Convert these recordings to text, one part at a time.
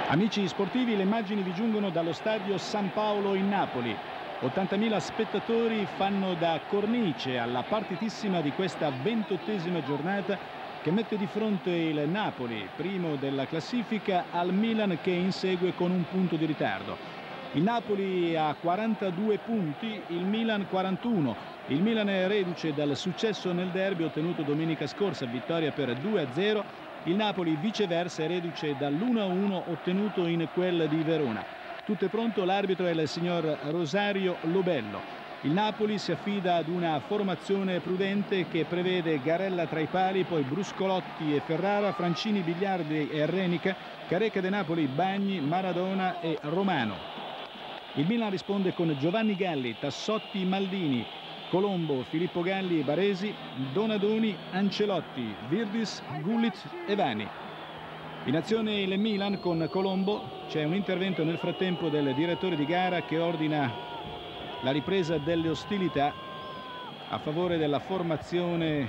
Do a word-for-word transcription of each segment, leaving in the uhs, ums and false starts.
Amici sportivi, le immagini vi giungono dallo stadio San Paolo in Napoli. ottantamila spettatori fanno da cornice alla partitissima di questa ventottesima giornata che mette di fronte il Napoli, primo della classifica, al Milan che insegue con un punto di ritardo. Il Napoli ha quarantadue punti, il Milan quarantuno. Il Milan è reduce dal successo nel derby ottenuto domenica scorsa, vittoria per due a zero. Il Napoli viceversa è reduce dall'uno a uno ottenuto in quel di Verona. Tutto è pronto, l'arbitro è il signor Rosario Lobello. Il Napoli si affida ad una formazione prudente che prevede Garella tra i pali, poi Bruscolotti e Ferrara, Francini, Bigliardi e Renica, Careca de Napoli, Bagni, Maradona e Romano. Il Milan risponde con Giovanni Galli, Tassotti, Maldini, Colombo, Filippo Galli, Baresi, Donadoni, Ancelotti, Virdis, Gullit e Vani. In azione il Milan con Colombo. C'è un intervento nel frattempo del direttore di gara che ordina la ripresa delle ostilità a favore della formazione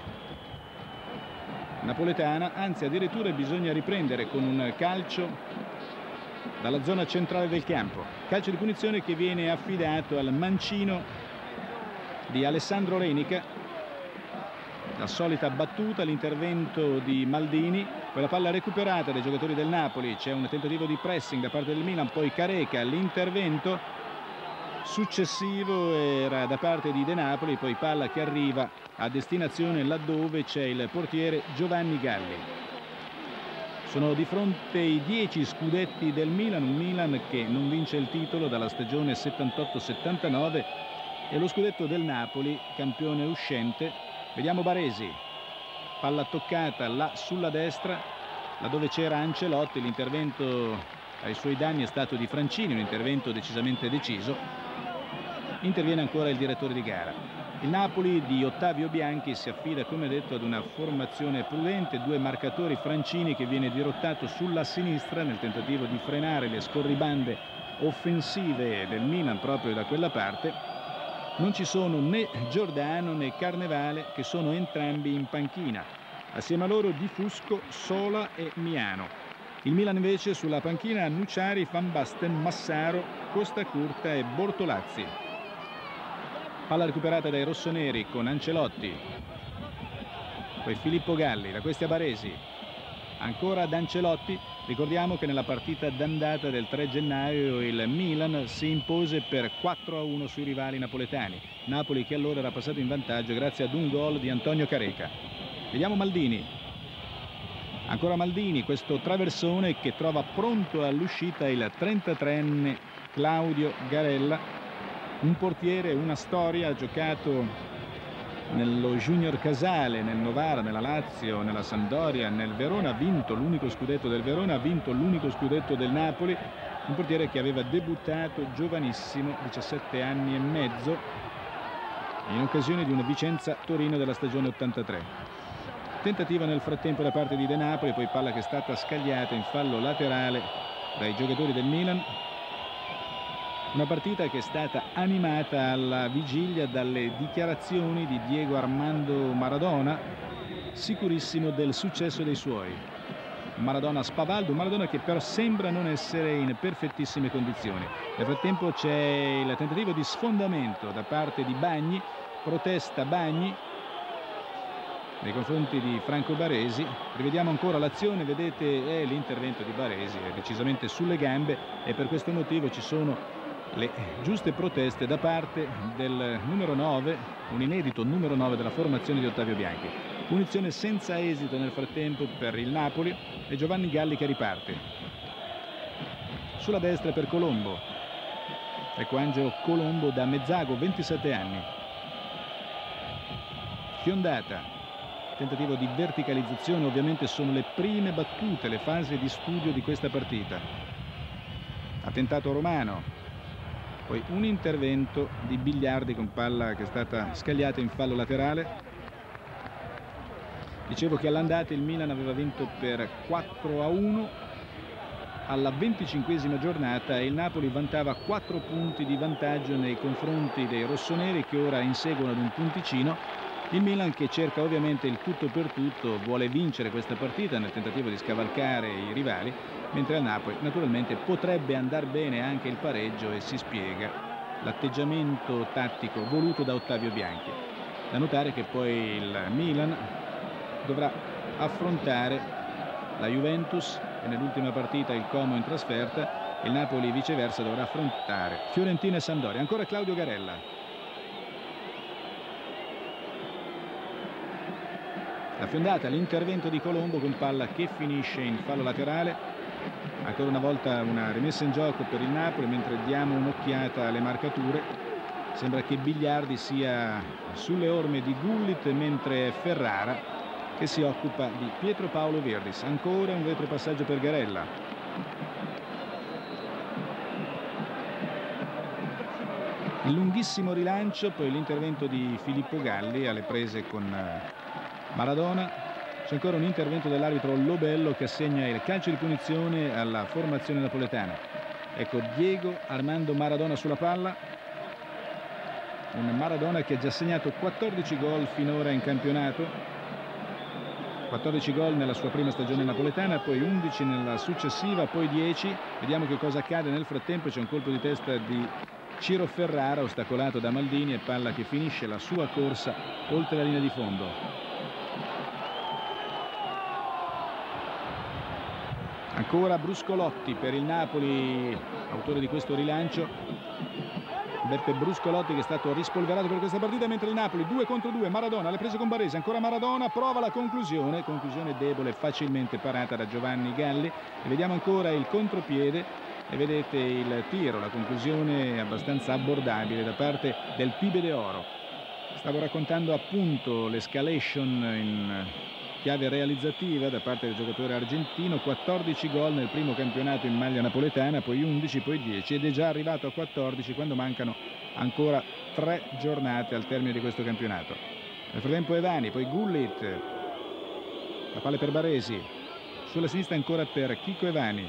napoletana, anzi addirittura bisogna riprendere con un calcio dalla zona centrale del campo. Calcio di punizione che viene affidato al mancino di Alessandro Renica. La solita battuta, l'intervento di Maldini, poi la palla recuperata dai giocatori del Napoli, c'è un tentativo di pressing da parte del Milan, poi Careca, l'intervento successivo era da parte di De Napoli, poi palla che arriva a destinazione laddove c'è il portiere Giovanni Galli. Sono di fronte i dieci scudetti del Milan, un Milan che non vince il titolo dalla stagione settantotto settantanove, e lo scudetto del Napoli, campione uscente. Vediamo Baresi, palla toccata là sulla destra, laddove c'era Ancelotti. L'intervento ai suoi danni è stato di Francini, un intervento decisamente deciso. Interviene ancora il direttore di gara. Il Napoli di Ottavio Bianchi si affida, come detto, ad una formazione prudente, due marcatori, Francini che viene dirottato sulla sinistra nel tentativo di frenare le scorribande offensive del Milan proprio da quella parte. Non ci sono né Giordano né Carnevale, che sono entrambi in panchina. Assieme a loro Di Fusco, Sola e Miano. Il Milan invece sulla panchina ha Nucciari, Van Basten, Massaro, Costa Curta e Bortolazzi. Palla recuperata dai rossoneri con Ancelotti. Poi Filippo Galli, da questi a Baresi. Ancora ad Ancelotti. Ricordiamo che nella partita d'andata del tre gennaio il Milan si impose per quattro a uno sui rivali napoletani. Napoli che allora era passato in vantaggio grazie ad un gol di Antonio Careca. Vediamo Maldini. Ancora Maldini, questo traversone che trova pronto all'uscita il trentatreenne Claudio Garella. Un portiere, una storia, ha giocato nello Junior Casale, nel Novara, nella Lazio, nella Sampdoria, nel Verona, ha vinto l'unico scudetto del Verona, ha vinto l'unico scudetto del Napoli. Un portiere che aveva debuttato giovanissimo, diciassette anni e mezzo, in occasione di una Vicenza-Torino della stagione ottantatré. Tentativa nel frattempo da parte di De Napoli, poi palla che è stata scagliata in fallo laterale dai giocatori del Milan. Una partita che è stata animata alla vigilia dalle dichiarazioni di Diego Armando Maradona, sicurissimo del successo dei suoi. Maradona spavaldo, Maradona che però sembra non essere in perfettissime condizioni. Nel frattempo c'è il tentativo di sfondamento da parte di Bagni, protesta Bagni nei confronti di Franco Baresi. Rivediamo ancora l'azione, vedete, è l'intervento di Baresi, è decisamente sulle gambe e per questo motivo ci sono le giuste proteste da parte del numero nove, un inedito numero nove della formazione di Ottavio Bianchi. Punizione senza esito nel frattempo per il Napoli e Giovanni Galli che riparte. Sulla destra per Colombo. Ecco Angelo Colombo da Mezzago, ventisette anni. Fiondata. Tentativo di verticalizzazione, ovviamente sono le prime battute, le fasi di studio di questa partita. Ha tentato Romano. Poi un intervento di Bigliardi con palla che è stata scagliata in fallo laterale. Dicevo che all'andata il Milan aveva vinto per quattro a uno alla venticinquesima giornata e il Napoli vantava quattro punti di vantaggio nei confronti dei rossoneri che ora inseguono ad un punticino. Il Milan che cerca ovviamente il tutto per tutto, vuole vincere questa partita nel tentativo di scavalcare i rivali, mentre al Napoli naturalmente potrebbe andare bene anche il pareggio e si spiega l'atteggiamento tattico voluto da Ottavio Bianchi. Da notare che poi il Milan dovrà affrontare la Juventus e nell'ultima partita il Como in trasferta, e il Napoli viceversa dovrà affrontare Fiorentina e Sampdoria. Ancora Claudio Garella. La fiondata, l'intervento di Colombo con palla che finisce in fallo laterale. Ancora una volta una rimessa in gioco per il Napoli, mentre diamo un'occhiata alle marcature. Sembra che Bigliardi sia sulle orme di Gullit, mentre Ferrara che si occupa di Pietro Paolo Virdis. Ancora un retropassaggio per Garella. Il lunghissimo rilancio, poi l'intervento di Filippo Galli alle prese con Maradona. C'è ancora un intervento dell'arbitro Lobello che assegna il calcio di punizione alla formazione napoletana. Ecco Diego Armando Maradona sulla palla. Un Maradona che ha già segnato quattordici gol finora in campionato. quattordici gol nella sua prima stagione napoletana, poi undici nella successiva, poi dieci. Vediamo che cosa accade nel frattempo. C'è un colpo di testa di Ciro Ferrara ostacolato da Maldini e palla che finisce la sua corsa oltre la linea di fondo. Ancora Bruscolotti per il Napoli, autore di questo rilancio. Beppe Bruscolotti che è stato rispolverato per questa partita, mentre il Napoli due contro due. Maradona alle prese con Baresi, ancora Maradona, prova la conclusione, conclusione debole, facilmente parata da Giovanni Galli. E vediamo ancora il contropiede e vedete il tiro, la conclusione abbastanza abbordabile da parte del Pibe de Oro. Stavo raccontando appunto l'escalation in chiave realizzativa da parte del giocatore argentino. Quattordici gol nel primo campionato in maglia napoletana, poi undici, poi dieci, ed è già arrivato a quattordici quando mancano ancora tre giornate al termine di questo campionato. Nel frattempo Evani, poi Gullit, la palla per Baresi, sulla sinistra ancora per Chico Evani.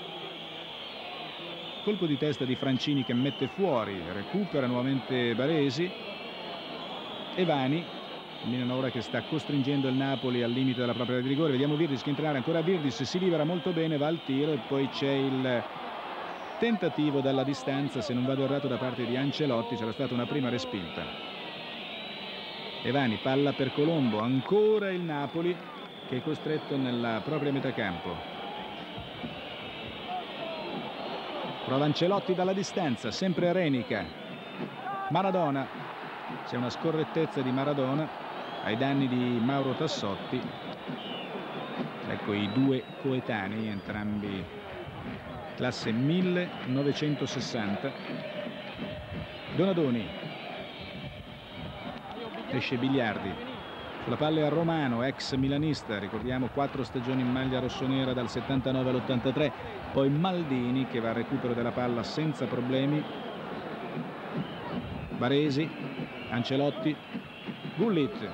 Colpo di testa di Francini che mette fuori, recupera nuovamente Baresi. Evani. Il Milan ora che sta costringendo il Napoli al limite della propria area di rigore. Vediamo Virdis che entrare, ancora Virdis, si libera molto bene, va al tiro e poi c'è il tentativo dalla distanza, se non vado errato, da parte di Ancelotti. C'era stata una prima respinta. Evani, palla per Colombo, ancora il Napoli che è costretto nella propria metà campo. Prova Ancelotti dalla distanza, sempre Renica. Maradona, c'è una scorrettezza di Maradona ai danni di Mauro Tassotti. Ecco i due coetanei, entrambi classe millenovecentosessanta. Donadoni, esce Bigliardi, sulla palla è Romano, ex milanista, ricordiamo quattro stagioni in maglia rossonera dal settantanove all'ottantatré. Poi Maldini che va al recupero della palla senza problemi. Baresi, Ancelotti, Gullit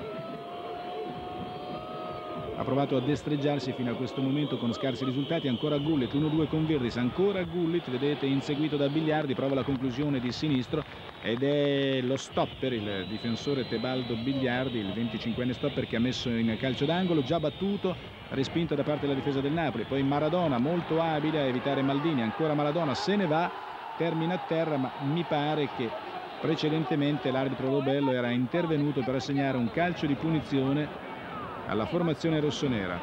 ha provato a destreggiarsi fino a questo momento con scarsi risultati. Ancora Gullit, uno due con Virdis, ancora Gullit, vedete, inseguito da Bigliardi, prova la conclusione di sinistro ed è lo stopper, il difensore Tebaldo Bigliardi, il venticinquenne stopper che ha messo in calcio d'angolo, già battuto, respinta da parte della difesa del Napoli. Poi Maradona molto abile a evitare Maldini, ancora Maradona, se ne va, termina a terra, ma mi pare che precedentemente l'arbitro Lobello era intervenuto per assegnare un calcio di punizione alla formazione rossonera.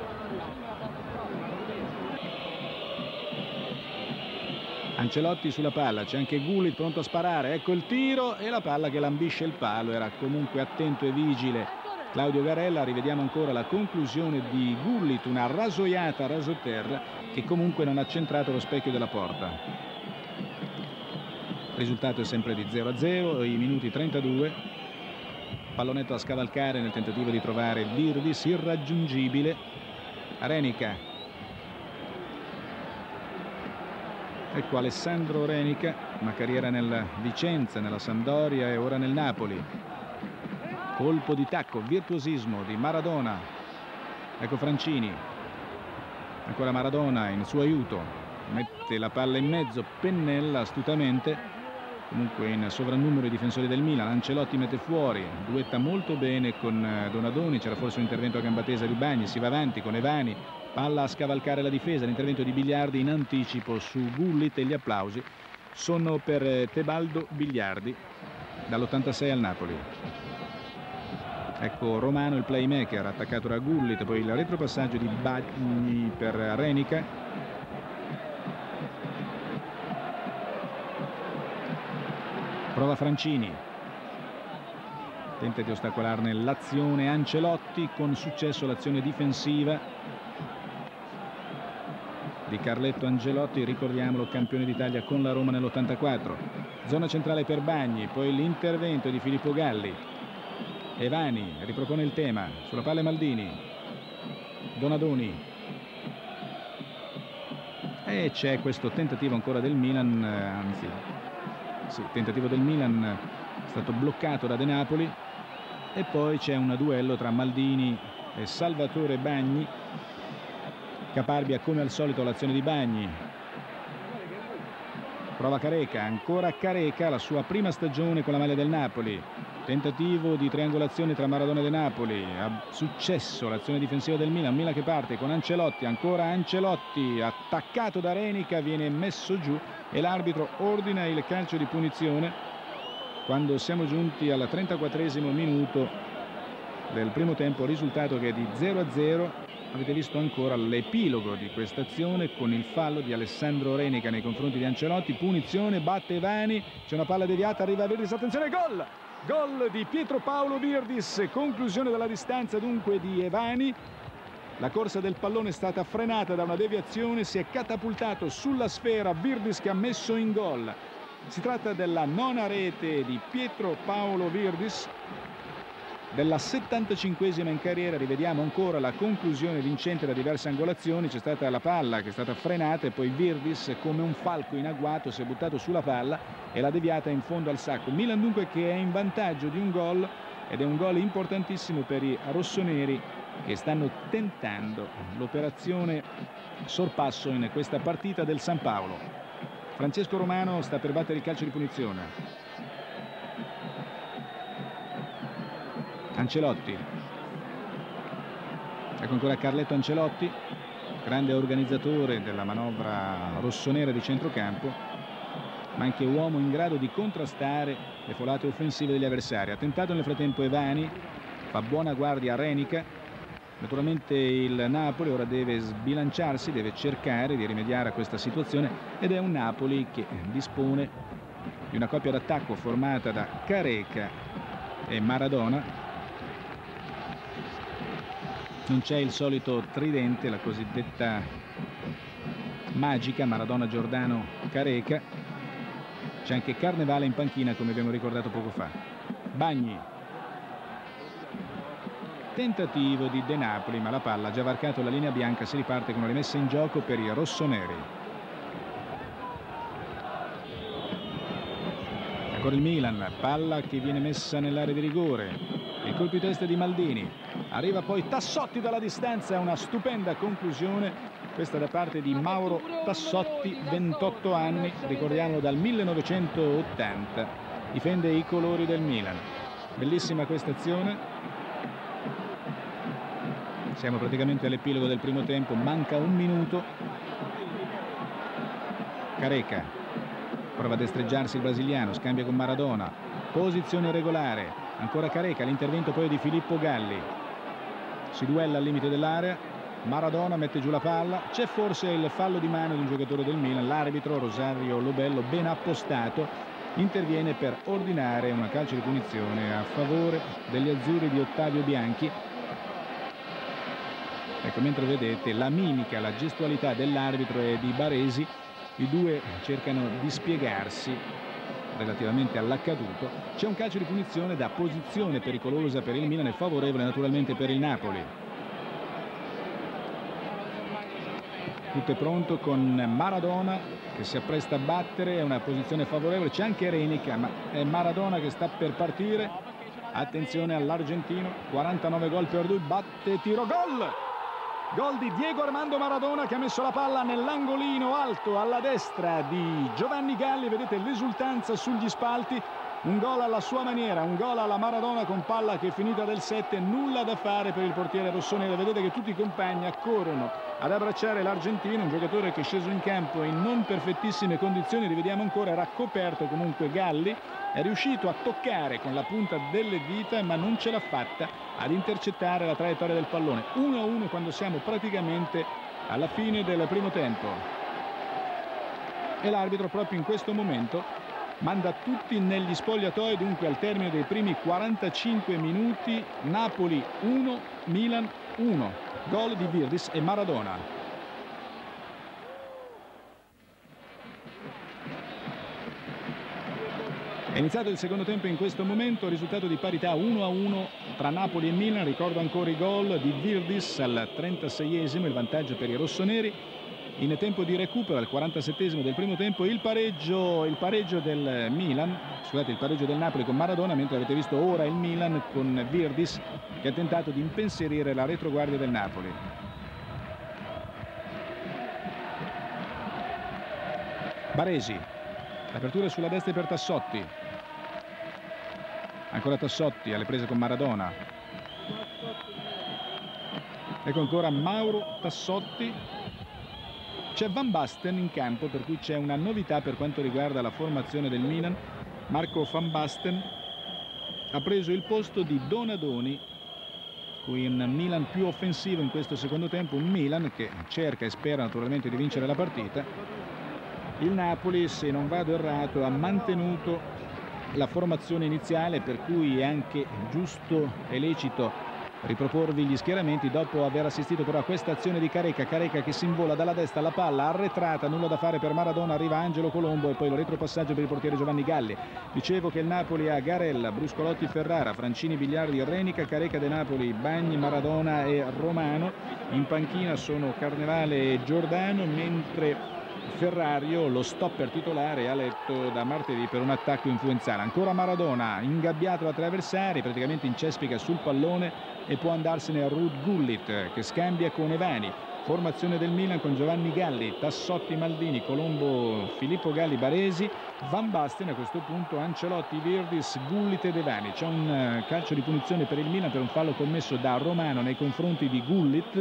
Ancelotti sulla palla, c'è anche Gullit pronto a sparare, ecco il tiro e la palla che lambisce il palo. Era comunque attento e vigile Claudio Garella. Rivediamo ancora la conclusione di Gullit, una rasoiata a rasoterra che comunque non ha centrato lo specchio della porta. Il risultato è sempre di zero a zero, i minuti trentadue. Pallonetto a scavalcare nel tentativo di trovare Virdis, irraggiungibile. Renica, ecco Alessandro Renica, una carriera nel Vicenza, nella Sampdoria e ora nel Napoli. Colpo di tacco, virtuosismo di Maradona. Ecco Francini, ancora Maradona in suo aiuto, mette la palla in mezzo, pennella astutamente. comunque in sovrannumero i difensori del Milan. Ancelotti mette fuori, duetta molto bene con Donadoni, c'era forse un intervento a gamba tesa di Bagni, si va avanti con Evani, palla a scavalcare la difesa, l'intervento di Biliardi in anticipo su Gullit e gli applausi sono per Tebaldo Biliardi dall'ottantasei al Napoli. Ecco Romano il playmaker attaccato da Gullit, poi il retropassaggio di Bagni per Renica. Prova Francini, tenta di ostacolarne l'azione Ancelotti, con successo l'azione difensiva di Carletto Ancelotti, ricordiamolo campione d'Italia con la Roma nell'ottantaquattro. Zona centrale per Bagni, poi l'intervento di Filippo Galli. Evani ripropone il tema, sulla palla Maldini, Donadoni, e c'è questo tentativo ancora del Milan, anzi sì, tentativo del Milan è stato bloccato da De Napoli, e poi c'è un duello tra Maldini e Salvatore Bagni. Caparbia come al solito l'azione di Bagni, prova Careca, ancora Careca, la sua prima stagione con la maglia del Napoli, tentativo di triangolazione tra Maradona e De Napoli, ha successo l'azione difensiva del Milan, Milan che parte con Ancelotti, ancora Ancelotti attaccato da Renica, viene messo giù e l'arbitro ordina il calcio di punizione quando siamo giunti al trentaquattresimo minuto del primo tempo, risultato che è di zero a zero. Avete visto ancora l'epilogo di questa azione con il fallo di Alessandro Renica nei confronti di Ancelotti, punizione, batte Evani, c'è una palla deviata, arriva Virdis, attenzione, gol! Gol di Pietro Paolo Virdis, conclusione della distanza dunque di Evani. La corsa del pallone è stata frenata da una deviazione, si è catapultato sulla sfera Virdis che ha messo in gol. Si tratta della nona rete di Pietro Paolo Virdis, della settantacinquesima in carriera. Rivediamo ancora la conclusione vincente da diverse angolazioni, c'è stata la palla che è stata frenata e poi Virdis come un falco in agguato si è buttato sulla palla e l'ha deviata in fondo al sacco. Milan dunque che è in vantaggio di un gol, ed è un gol importantissimo per i rossoneri che stanno tentando l'operazione sorpasso in questa partita del San Paolo. Francesco Romano sta per battere il calcio di punizione. Ancelotti, ecco ancora Carletto Ancelotti, grande organizzatore della manovra rossonera di centrocampo, ma anche uomo in grado di contrastare le folate offensive degli avversari. Ha tentato nel frattempo Evani, fa buona guardia a Renica. Naturalmente il Napoli ora deve sbilanciarsi, deve cercare di rimediare a questa situazione, ed è un Napoli che dispone di una coppia d'attacco formata da Careca e Maradona. Non c'è il solito tridente, la cosiddetta magica Maradona, Giordano, Careca. C'è anche Carnevale in panchina, come abbiamo ricordato poco fa. Bagni, tentativo di De Napoli, ma la palla ha già varcato la linea bianca, si riparte con una rimessa in gioco per i rossoneri. Ancora il Milan, palla che viene messa nell'area di rigore. Il colpo di testa di Maldini, arriva poi Tassotti dalla distanza, una stupenda conclusione questa da parte di Mauro Tassotti, ventotto anni, ricordiamolo dal millenovecentottanta, difende i colori del Milan. Bellissima questa azione. Siamo praticamente all'epilogo del primo tempo, manca un minuto. Careca prova a destreggiarsi il brasiliano, scambia con Maradona, posizione regolare. Ancora Careca, l'intervento poi di Filippo Galli, si duella al limite dell'area, Maradona mette giù la palla, c'è forse il fallo di mano di un giocatore del Milan, l'arbitro Rosario Lobello, ben appostato, interviene per ordinare una calcio di punizione a favore degli azzurri di Ottavio Bianchi. Ecco, mentre vedete la mimica, la gestualità dell'arbitro e di Baresi, i due cercano di spiegarsi relativamente all'accaduto. C'è un calcio di punizione da posizione pericolosa per il Milan e favorevole naturalmente per il Napoli. Tutto è pronto con Maradona che si appresta a battere, è una posizione favorevole, c'è anche Renica, ma è Maradona che sta per partire. Attenzione all'argentino, quarantanove gol per lui, batte, tiro, gol! Gol di Diego Armando Maradona, che ha messo la palla nell'angolino alto alla destra di Giovanni Galli. Vedete l'esultanza sugli spalti. Un gol alla sua maniera, un gol alla Maradona con palla che è finita del sette, nulla da fare per il portiere rossonero. Vedete che tutti i compagni accorrono ad abbracciare l'argentino, un giocatore che è sceso in campo in non perfettissime condizioni, rivediamo ancora, era coperto comunque Galli, è riuscito a toccare con la punta delle dita ma non ce l'ha fatta ad intercettare la traiettoria del pallone. uno a uno quando siamo praticamente alla fine del primo tempo. E l'arbitro proprio in questo momento manda tutti negli spogliatoi. Dunque al termine dei primi quarantacinque minuti Napoli uno, Milan uno, gol di Virdis e Maradona. È iniziato il secondo tempo in questo momento, risultato di parità uno a uno tra Napoli e Milan. Ricordo ancora i gol di Virdis al trentaseiesimo, il vantaggio per i rossoneri. In tempo di recupero al quarantasettesimo del primo tempo il pareggio, il pareggio del Milan, scusate, il pareggio del Napoli con Maradona, mentre avete visto ora il Milan con Virdis che ha tentato di impensierire la retroguardia del Napoli. Baresi, l'apertura sulla destra per Tassotti, ancora Tassotti alle prese con Maradona, ecco ancora Mauro Tassotti. C'è Van Basten in campo, per cui c'è una novità per quanto riguarda la formazione del Milan. Marco Van Basten ha preso il posto di Donadoni, qui un Milan più offensivo in questo secondo tempo, un Milan che cerca e spera naturalmente di vincere la partita. Il Napoli, se non vado errato, ha mantenuto la formazione iniziale, per cui è anche giusto e lecito riproporvi gli schieramenti dopo aver assistito però a questa azione di Careca. Careca che si invola dalla destra, la palla arretrata, nulla da fare per Maradona, arriva Angelo Colombo e poi il retropassaggio per il portiere Giovanni Galli. Dicevo che il Napoli ha Garella, Bruscolotti, Ferrara, Francini, Bigliardi, Renica, Careca de Napoli, Bagni, Maradona e Romano. In panchina sono Carnevale e Giordano, mentre Ferrario, lo stopper titolare, è a letto da martedì per un attacco influenzale. Ancora Maradona ingabbiato da tre avversari, praticamente incespica sul pallone e può andarsene a Ruud Gullit che scambia con Evani. Formazione del Milan con Giovanni Galli, Tassotti, Maldini, Colombo, Filippo Galli, Baresi, Van Basten, a questo punto Ancelotti, Virdis, Gullit ed Evani. C'è un calcio di punizione per il Milan per un fallo commesso da Romano nei confronti di Gullit.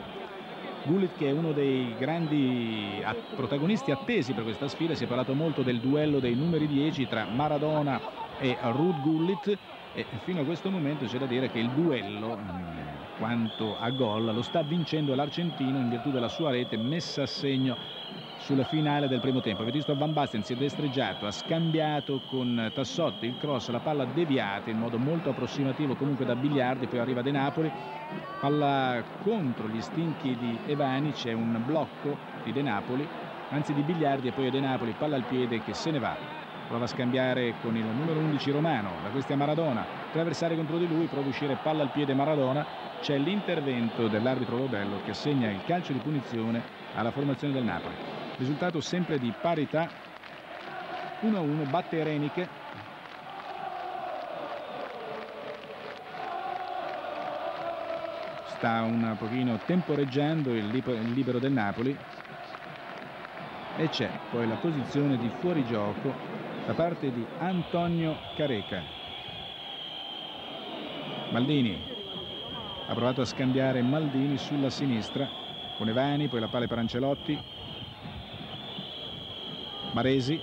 Gullit che è uno dei grandi protagonisti attesi per questa sfida. Si è parlato molto del duello dei numeri dieci tra Maradona e Ruud Gullit e fino a questo momento c'è da dire che il duello quanto a gol lo sta vincendo l'argentino in virtù della sua rete messa a segno sulla finale del primo tempo. Avete visto Van Basten, si è destreggiato, ha scambiato con Tassotti, il cross, la palla deviata in modo molto approssimativo comunque da Bigliardi, poi arriva De Napoli, palla contro gli stinchi di Evani, c'è un blocco di De Napoli, anzi di Bigliardi, e poi De Napoli, palla al piede che se ne va, prova a scambiare con il numero undici Romano, da questi a Maradona, tre avversari contro di lui, prova a uscire, palla al piede Maradona, c'è l'intervento dell'arbitro Lobello che assegna il calcio di punizione alla formazione del Napoli. Risultato sempre di parità, uno a uno, batte Reniche. Sta un pochino temporeggiando il libero del Napoli e c'è poi la posizione di fuorigioco da parte di Antonio Careca. Maldini ha provato a scambiare Maldini sulla sinistra con Evani, poi la palla per Ancelotti. Baresi,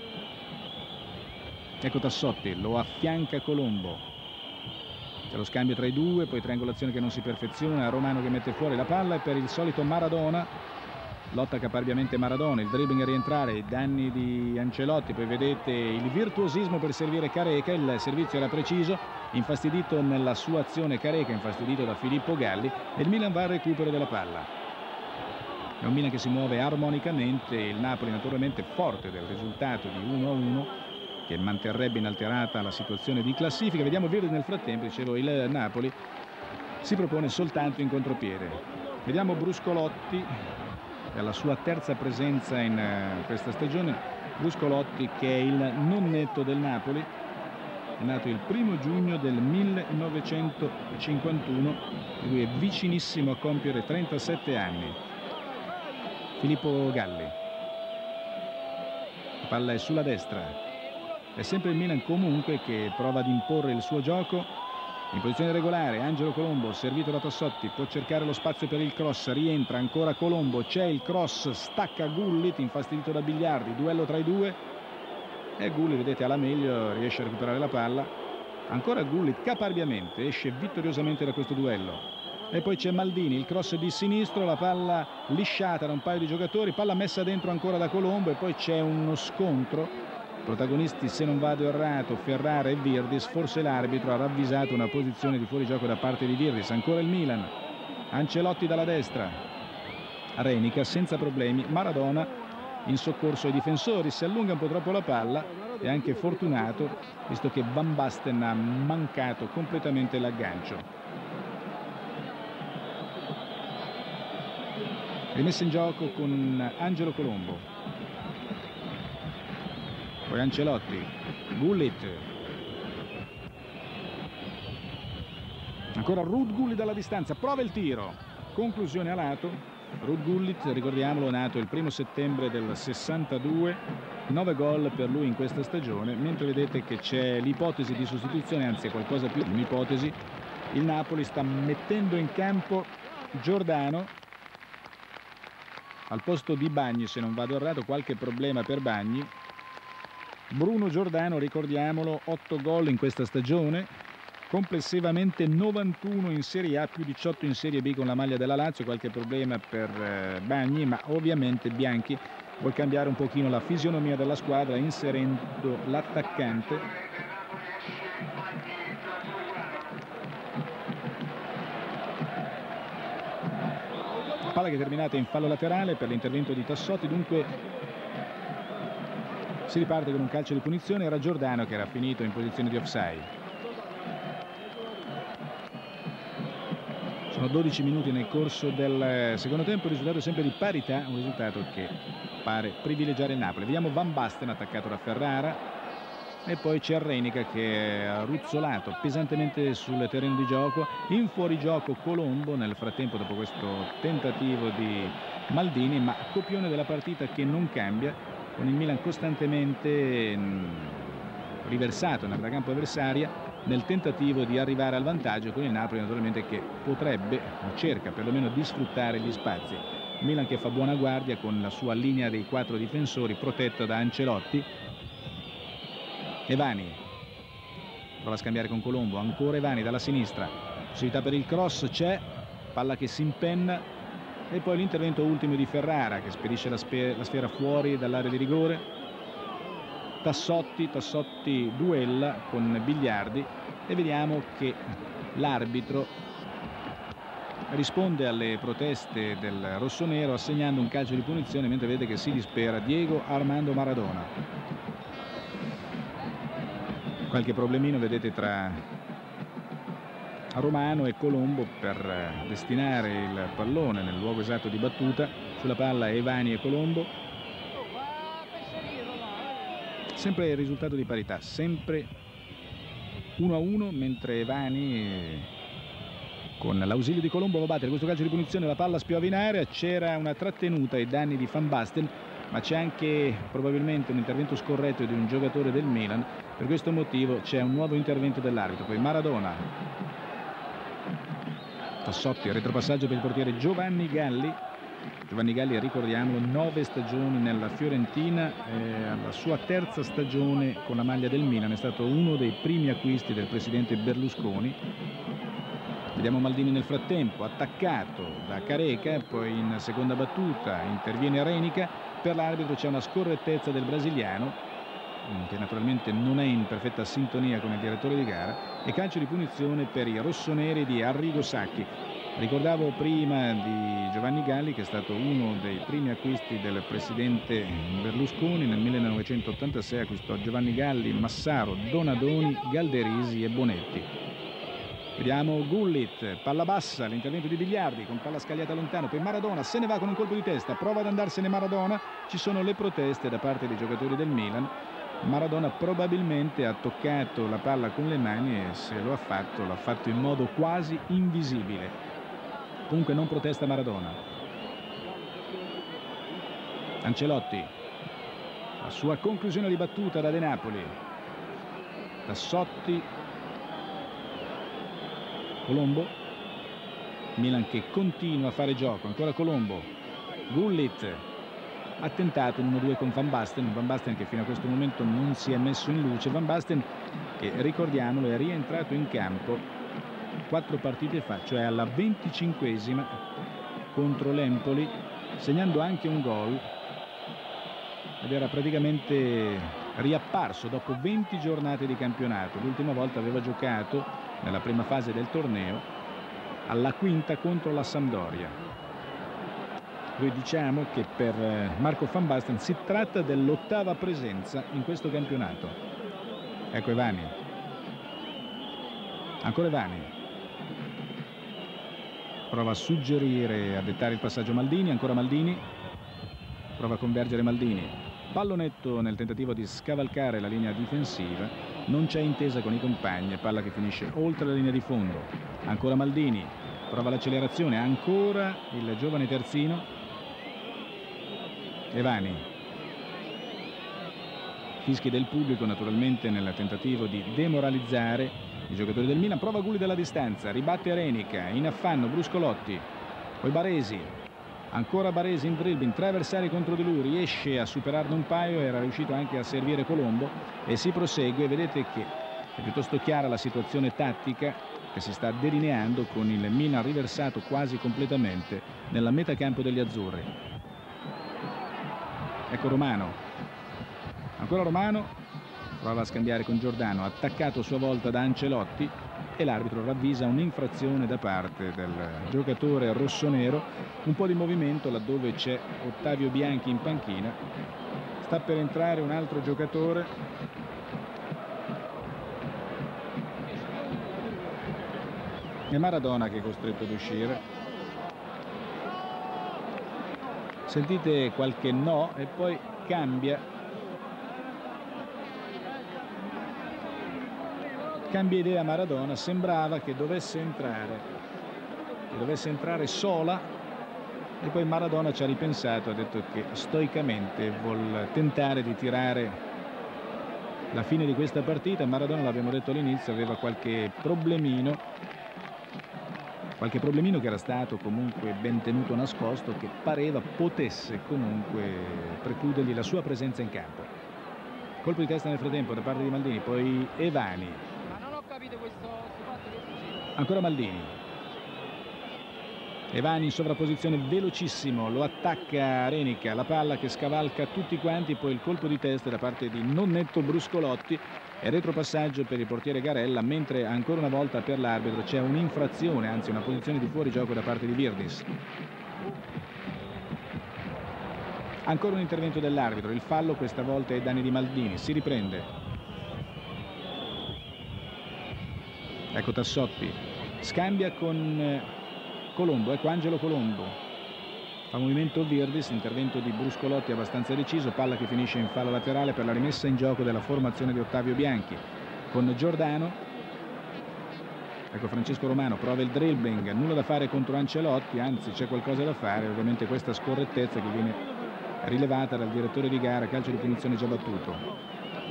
ecco Tassotti, lo affianca Colombo, c'è lo scambio tra i due, poi triangolazione che non si perfeziona, Romano che mette fuori la palla e per il solito Maradona, lotta caparbiamente Maradona, il dribbling a rientrare, i danni di Ancelotti, poi vedete il virtuosismo per servire Careca, il servizio era preciso, infastidito nella sua azione Careca, infastidito da Filippo Galli e il Milan va al recupero della palla. È un Milan che si muove armonicamente, il Napoli naturalmente forte del risultato di uno a uno che manterrebbe inalterata la situazione di classifica. Vediamo Virdis nel frattempo, dicevo il Napoli si propone soltanto in contropiede. Vediamo Bruscolotti, è la sua terza presenza in questa stagione, Bruscolotti che è il non netto del Napoli. è nato il primo giugno del millenovecentocinquantuno, e lui è vicinissimo a compiere trentasette anni. Filippo Galli. La palla è sulla destra. È sempre il Milan comunque che prova ad imporre il suo gioco. In posizione regolare Angelo Colombo, servito da Tassotti, può cercare lo spazio per il cross, rientra ancora Colombo, c'è il cross, stacca Gullit, infastidito da Bigliardi, duello tra i due, e Gullit, vedete, alla meglio riesce a recuperare la palla. Ancora Gullit caparbiamente esce vittoriosamente da questo duello, e poi c'è Maldini, il cross di sinistro, la palla lisciata da un paio di giocatori, palla messa dentro ancora da Colombo, e poi c'è uno scontro. Protagonisti, se non vado errato, Ferrara e Virdis. Forse l'arbitro ha ravvisato una posizione di fuorigioco da parte di Virdis. Ancora il Milan. Ancelotti dalla destra. Renica senza problemi. Maradona in soccorso ai difensori. Si allunga un po' troppo la palla, è anche fortunato visto che Van Basten ha mancato completamente l'aggancio. Rimessa in gioco con Angelo Colombo. Poi Ancelotti, Gullit, ancora Ruud Gullit dalla distanza, prova il tiro, conclusione a lato. Ruud Gullit, ricordiamolo, nato il primo settembre del sessantadue, nove gol per lui in questa stagione, mentre vedete che c'è l'ipotesi di sostituzione, anzi è qualcosa più di un'ipotesi. Il Napoli sta mettendo in campo Giordano al posto di Bagni, se non vado errato, qualche problema per Bagni. Bruno Giordano, ricordiamolo, otto gol in questa stagione, complessivamente novantuno in Serie A, più diciotto in Serie B con la maglia della Lazio. Qualche problema per eh, Bagni, ma ovviamente Bianchi vuol cambiare un pochino la fisionomia della squadra inserendo l'attaccante. Palla che è terminata in fallo laterale per l'intervento di Tassotti, dunque si riparte con un calcio di punizione. Era Giordano che era finito in posizione di offside. Sono dodici minuti nel corso del secondo tempo, il risultato è sempre di parità, un risultato che pare privilegiare il Napoli. Vediamo Van Basten attaccato da Ferrara, e poi c'è Renica che ha ruzzolato pesantemente sul terreno di gioco. In fuorigioco Colombo nel frattempo dopo questo tentativo di Maldini, ma copione della partita che non cambia, con il Milan costantemente riversato nella campo avversaria nel tentativo di arrivare al vantaggio, con il Napoli naturalmente che potrebbe o cerca perlomeno di sfruttare gli spazi. Milan che fa buona guardia con la sua linea dei quattro difensori protetta da Ancelotti. Evani prova a scambiare con Colombo, ancora Evani dalla sinistra, possibilità per il cross, c'è, palla che si impenna, e poi l'intervento ultimo di Ferrara che spedisce la, la sfera fuori dall'area di rigore. Tassotti, Tassotti duella con Bigliardi, e vediamo che l'arbitro risponde alle proteste del rossonero assegnando un calcio di punizione, mentre vede che si dispera Diego Armando Maradona. Qualche problemino vedete tra Romano e Colombo per destinare il pallone nel luogo esatto di battuta. Sulla palla Evani e Colombo. Sempre il risultato di parità, sempre uno a uno, mentre Evani con l'ausilio di Colombo va a battere questo calcio di punizione. La palla spiova in area, c'era una trattenuta ai danni di Van Basten, ma c'è anche probabilmente un intervento scorretto di un giocatore del Milan. Per questo motivo c'è un nuovo intervento dell'arbitro. Poi Maradona, Tassotti, retropassaggio per il portiere Giovanni Galli. Giovanni Galli, ricordiamolo, nove stagioni nella Fiorentina, eh, alla sua terza stagione con la maglia del Milan, è stato uno dei primi acquisti del presidente Berlusconi. Vediamo Maldini nel frattempo, attaccato da Careca, poi in seconda battuta interviene Renica. Per l'arbitro c'è una scorrettezza del brasiliano, che naturalmente non è in perfetta sintonia con il direttore di gara, e calcio di punizione per i rossoneri di Arrigo Sacchi. Ricordavo prima di Giovanni Galli che è stato uno dei primi acquisti del presidente Berlusconi. Nel millenovecentottantasei acquistò Giovanni Galli, Massaro, Donadoni, Galderisi e Bonetti. Vediamo Gullit, palla bassa, l'intervento di Bigliardi con palla scagliata lontano, poi Maradona se ne va con un colpo di testa, prova ad andarsene Maradona, ci sono le proteste da parte dei giocatori del Milan. Maradona probabilmente ha toccato la palla con le mani e se lo ha fatto, l'ha fatto in modo quasi invisibile. Comunque non protesta Maradona. Ancelotti, la sua conclusione di battuta da De Napoli. Tassotti, Colombo, Milan che continua a fare gioco, ancora Colombo, Gullit ha tentato un uno due con Van Basten, Van Basten che fino a questo momento non si è messo in luce, Van Basten che ricordiamolo è rientrato in campo quattro partite fa, cioè alla venticinquesima contro l'Empoli, segnando anche un gol ed era praticamente riapparso dopo venti giornate di campionato. L'ultima volta aveva giocato nella prima fase del torneo alla quinta contro la Sampdoria. Noi diciamo che per Marco Van Basten si tratta dell'ottava presenza in questo campionato. Ecco Evani, ancora Evani, prova a suggerire, a dettare il passaggio Maldini, ancora Maldini, prova a convergere Maldini, pallonetto nel tentativo di scavalcare la linea difensiva, non c'è intesa con i compagni, palla che finisce oltre la linea di fondo, ancora Maldini, prova l'accelerazione, ancora il giovane terzino, Evani, fischi del pubblico naturalmente nel tentativo di demoralizzare i giocatori del Milan, prova Gulli dalla distanza, ribatte Arenica, in affanno Bruscolotti, poi Baresi, ancora Baresi in dribbling, tre avversari contro di lui, riesce a superarne un paio, era riuscito anche a servire Colombo e si prosegue. Vedete che è piuttosto chiara la situazione tattica che si sta delineando con il Milan riversato quasi completamente nella metacampo degli azzurri. Ecco Romano, ancora Romano, prova a scambiare con Giordano, attaccato a sua volta da Ancelotti e l'arbitro ravvisa un'infrazione da parte del giocatore rossonero, un po' di movimento laddove c'è Ottavio Bianchi in panchina, sta per entrare un altro giocatore, e Maradona che è costretto ad uscire. Sentite qualche no e poi cambia cambia idea Maradona, sembrava che dovesse entrare che dovesse entrare Sola e poi Maradona ci ha ripensato, ha detto che stoicamente vuol tentare di tirare la fine di questa partita. Maradona, l'abbiamo detto all'inizio, aveva qualche problemino qualche problemino che era stato comunque ben tenuto nascosto, che pareva potesse comunque precludergli la sua presenza in campo. Colpo di testa nel frattempo da parte di Maldini, poi Evani, ma non ho capito questo fatto che... ancora Maldini, Evani in sovrapposizione velocissimo, lo attacca Arenica, la palla che scavalca tutti quanti, poi il colpo di testa da parte di non netto Bruscolotti e retropassaggio per il portiere Garella, mentre ancora una volta per l'arbitro c'è un'infrazione, anzi una posizione di fuorigioco da parte di Virdis. Ancora un intervento dell'arbitro, il fallo questa volta è danni di Maldini, si riprende. Ecco Tassotti, scambia con Colombo, ecco Angelo Colombo. Fa movimento Virdis, intervento di Bruscolotti abbastanza deciso, palla che finisce in fallo laterale per la rimessa in gioco della formazione di Ottavio Bianchi. Con Giordano, ecco Francesco Romano, prova il dribbling, nulla da fare contro Ancelotti, anzi c'è qualcosa da fare, ovviamente questa scorrettezza che viene rilevata dal direttore di gara, calcio di punizione già battuto.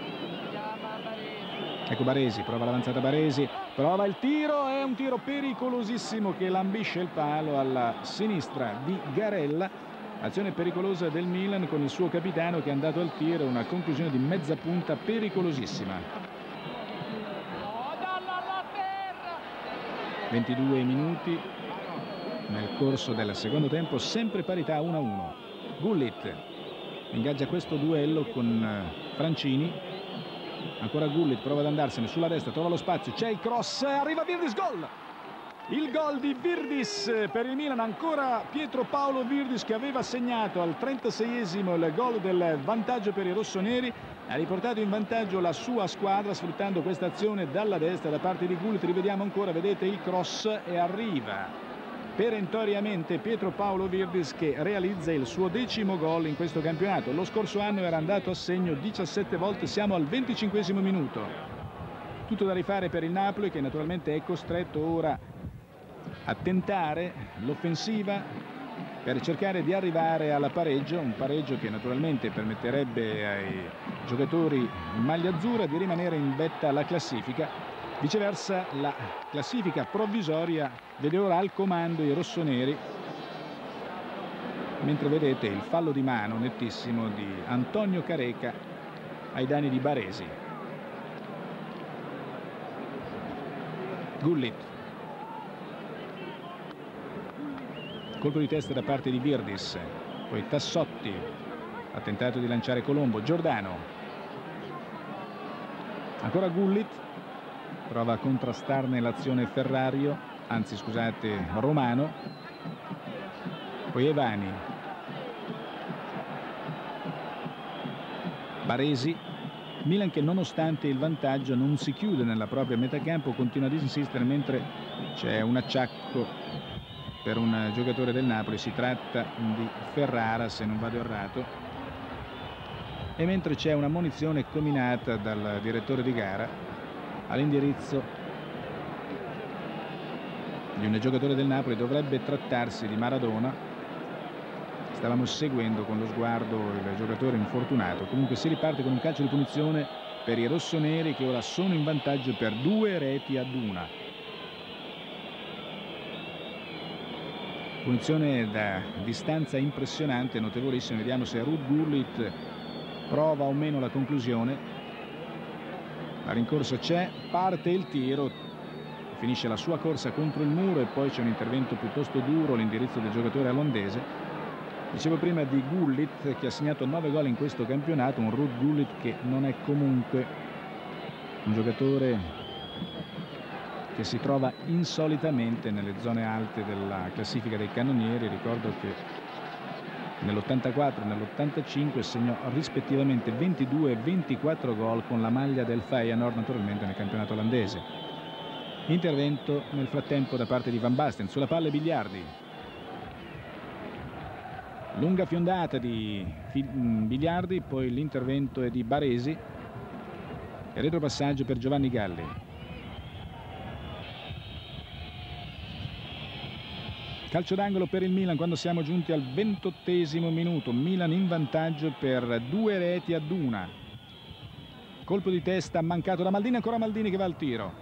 Ecco Baresi, prova l'avanzata Baresi, prova il tiro, è un tiro pericolosissimo che lambisce il palo alla sinistra di Garella, azione pericolosa del Milan con il suo capitano che è andato al tiro, una conclusione di mezza punta pericolosissima. ventidue minuti nel corso del secondo tempo, sempre parità uno a uno. Gullit ingaggia questo duello con Francini. Ancora Gullit, prova ad andarsene sulla destra, trova lo spazio, c'è il cross, arriva Virdis, gol! Il gol di Virdis per il Milan, ancora Pietro Paolo Virdis che aveva segnato al trentaseiesimo il gol del vantaggio per i rossoneri, ha riportato in vantaggio la sua squadra sfruttando questa azione dalla destra da parte di Gullit. Rivediamo ancora, vedete il cross e arriva perentoriamente Pietro Paolo Virdis, che realizza il suo decimo gol in questo campionato. Lo scorso anno era andato a segno diciassette volte, siamo al venticinquesimo minuto. Tutto da rifare per il Napoli, che naturalmente è costretto ora a tentare l'offensiva per cercare di arrivare alla pareggio, un pareggio che naturalmente permetterebbe ai giocatori in maglia azzurra di rimanere in vetta alla classifica. Viceversa, la classifica provvisoria vede ora al comando i rossoneri, mentre vedete il fallo di mano nettissimo di Antonio Careca ai danni di Baresi. Gullit. Colpo di testa da parte di Virdis, poi Tassotti ha tentato di lanciare Colombo, Giordano, ancora Gullit, prova a contrastarne l'azione Ferrario, anzi scusate Romano, poi Evani, Baresi. Milan che nonostante il vantaggio non si chiude nella propria metacampo, continua ad insistere mentre c'è un acciacco per un giocatore del Napoli, si tratta di Ferrara se non vado errato, e mentre c'è una ammonizione comminata dal direttore di gara all'indirizzo di un giocatore del Napoli. Dovrebbe trattarsi di Maradona. Stavamo seguendo con lo sguardo il giocatore infortunato. Comunque si riparte con un calcio di punizione per i rossoneri, che ora sono in vantaggio per due reti ad una. Punizione da distanza impressionante, notevolissima. Vediamo se Ruud Gullit prova o meno la conclusione. La rincorsa c'è, parte il tiro, finisce la sua corsa contro il muro e poi c'è un intervento piuttosto duro, l'indirizzo del giocatore olandese. Dicevo prima di Gullit, che ha segnato nove gol in questo campionato, un Ruud Gullit che non è comunque un giocatore che si trova insolitamente nelle zone alte della classifica dei cannonieri. Ricordo che nell'ottantaquattro e nell'ottantacinque segnò rispettivamente ventidue e ventiquattro gol con la maglia del Feyenoord, naturalmente nel campionato olandese. Intervento nel frattempo da parte di Van Basten sulla palla Biliardi. Lunga fiondata di Biliardi, poi l'intervento è di Baresi e retropassaggio per Giovanni Galli. Calcio d'angolo per il Milan quando siamo giunti al ventottesimo minuto. Milan in vantaggio per due reti ad una. Colpo di testa mancato da Maldini, ancora Maldini che va al tiro.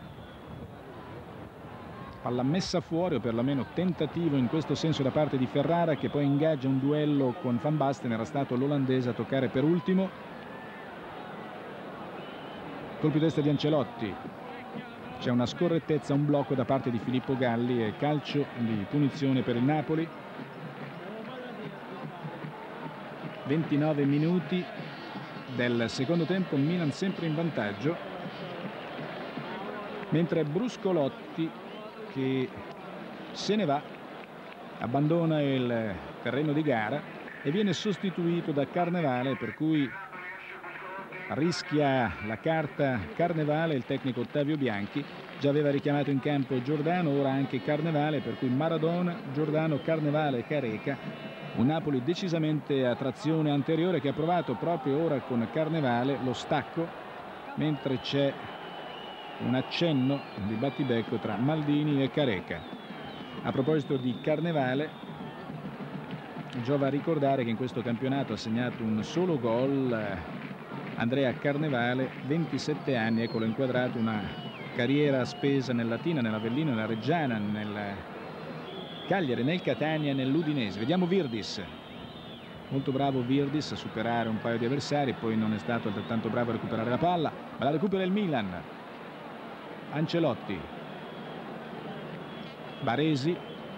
Palla messa fuori, o perlomeno tentativo in questo senso da parte di Ferrara, che poi ingaggia un duello con Van Basten. Era stato l'olandese a toccare per ultimo. Colpo di testa di Ancelotti. C'è una scorrettezza, un blocco da parte di Filippo Galli e calcio di punizione per il Napoli. ventinove minuti del secondo tempo, Milan sempre in vantaggio, mentre Bruscolotti, che se ne va, abbandona il terreno di gara e viene sostituito da Carnevale, per cui rischia la carta Carnevale il tecnico Ottavio Bianchi. Già aveva richiamato in campo Giordano, ora anche Carnevale, per cui Maradona, Giordano, Carnevale e Careca. Un Napoli decisamente a trazione anteriore, che ha provato proprio ora con Carnevale lo stacco, mentre c'è un accenno di battibecco tra Maldini e Careca. A proposito di Carnevale, giova ricordare che in questo campionato ha segnato un solo gol Andrea Carnevale, ventisette anni, eccolo inquadrato, una carriera spesa nel Latina, nell'Avellino, nella Reggiana, nel Cagliari, nel Catania e nell'Udinese. Vediamo Virdis, molto bravo Virdis a superare un paio di avversari, poi non è stato altrettanto bravo a recuperare la palla, ma la recupera il Milan. Ancelotti, Baresi,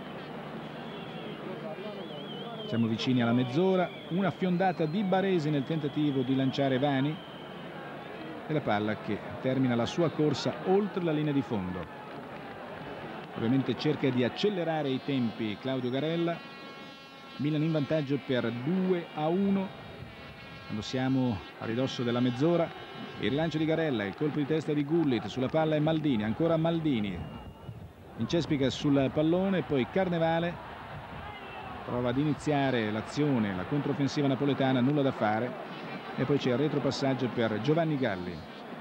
siamo vicini alla mezz'ora, una fiondata di Baresi nel tentativo di lanciare Vani e la palla che termina la sua corsa oltre la linea di fondo. Ovviamente cerca di accelerare i tempi Claudio Garella. Milan in vantaggio per due a uno quando siamo a ridosso della mezz'ora. Il rilancio di Garella, il colpo di testa di Gullit, sulla palla è Maldini, ancora Maldini. incespica sul pallone, poi Carnevale prova ad iniziare l'azione, la controffensiva napoletana, nulla da fare, e poi c'è il retropassaggio per Giovanni Galli.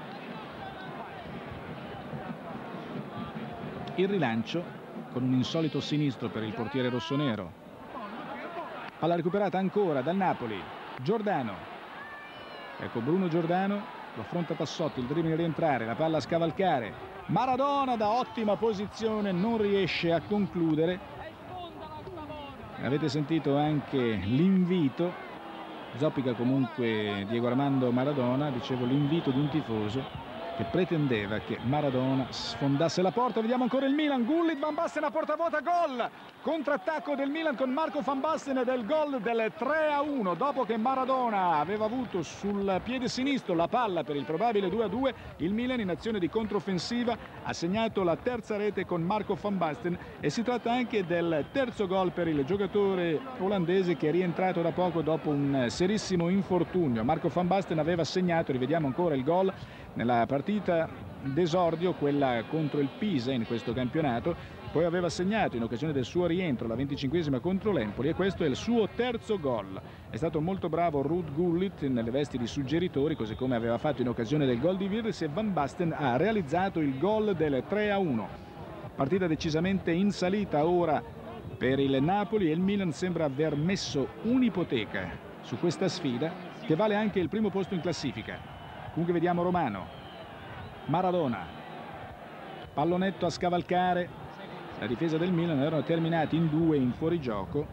Il rilancio con un insolito sinistro per il portiere rossonero. Palla recuperata ancora dal Napoli, Giordano. Ecco Bruno Giordano, lo affronta Tassotti, il dribbling a rientrare, la palla a scavalcare. Maradona da ottima posizione non riesce a concludere. Avete sentito anche l'invito, zoppica comunque Diego Armando Maradona, dicevo l'invito di un tifoso che pretendeva che Maradona sfondasse la porta. Vediamo ancora il Milan, Gullit, Van Basten a porta vuota, gol! Contrattacco del Milan con Marco Van Basten del gol del tre a uno, dopo che Maradona aveva avuto sul piede sinistro la palla per il probabile due a due, il Milan in azione di controffensiva ha segnato la terza rete con Marco Van Basten, e si tratta anche del terzo gol per il giocatore olandese che è rientrato da poco dopo un serissimo infortunio. Marco Van Basten aveva segnato, rivediamo ancora il gol, nella partita d'esordio, quella contro il Pisa in questo campionato, poi aveva segnato in occasione del suo rientro la venticinquesima contro l'Empoli, e questo è il suo terzo gol. È stato molto bravo Ruud Gullit nelle vesti di suggeritori, così come aveva fatto in occasione del gol di Virtus, e Van Basten ha realizzato il gol del tre a uno. Partita decisamente in salita ora per il Napoli, e il Milan sembra aver messo un'ipoteca su questa sfida che vale anche il primo posto in classifica. Comunque vediamo Romano, Maradona, pallonetto a scavalcare, la difesa del Milan, erano terminati in due in fuorigioco.